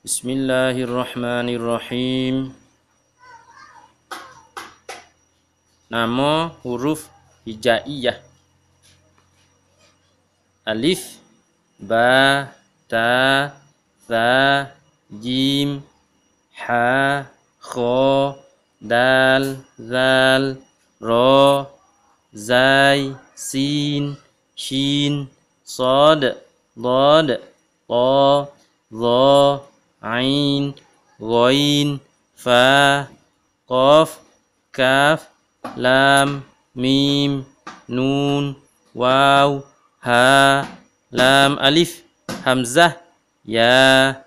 Bismillahirrahmanirrahim. Nama huruf hijaiyah. Alif, ba, ta, tha, jim, ha, kha, dal, zal, ra, zai, sin, shin, sad, dad, ta, dha, ain, ghain, fa, qaf, kaf, lam, mim, nun, waw, ha, lam, alif, hamzah, ya,